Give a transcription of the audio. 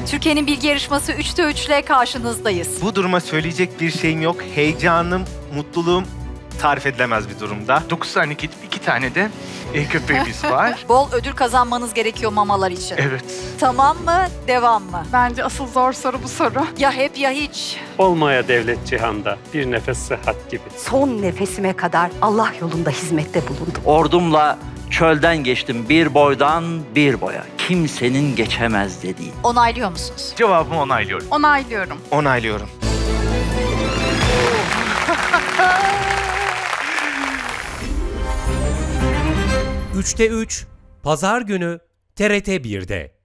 Türkiye'nin bilgi yarışması 3'te 3 ile karşınızdayız. Bu duruma söyleyecek bir şeyim yok. Heyecanım, mutluluğum tarif edilemez bir durumda. 9 tane kedi, 2 tane de köpeğimiz var. Bol ödül kazanmanız gerekiyor mamalar için. Evet. Tamam mı? Devam mı? Bence asıl zor soru bu soru. Ya hep ya hiç. Olmaya devlet cihanda, bir nefes sıhhat gibi. Son nefesime kadar Allah yolunda hizmette bulundum. Ordumla çölden geçtim bir boydan bir boya. Kimsenin geçemez dediğin. Onaylıyor musunuz? Cevabımı onaylıyorum. Onaylıyorum. Onaylıyorum. Üçte 3, Pazar günü TRT 1'de.